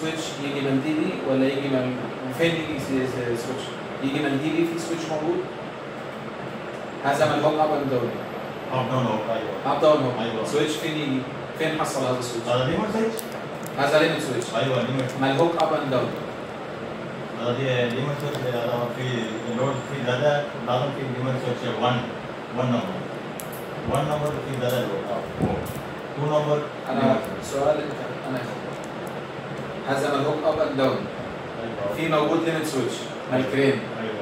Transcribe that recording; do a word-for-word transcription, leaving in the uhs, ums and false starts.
سويتش يجي منديلي ولا يجي من فين يجي سويتش؟ يجي منديلي في سويتش موجود؟ هذا من هوك اب اند داون. اب داون هوك ايوه. اب داون هوك. ايوه. سويتش فين يجي؟ فين حصل هذا السويتش؟ هذا ليميت سويتش. هذا ليميت سويتش. ايوه ليميت. مال هوك اب اند داون. هذا ليميت سويتش هذا في لود في هذا بعضهم في ليميت سويتش واحد واحد نمبر. واحد نمبر في هذا لود. تو نمبر. انا سؤال انا هذا من هوك اب اند داون. في موجود ليميت سويتش مال كرين. ايوه.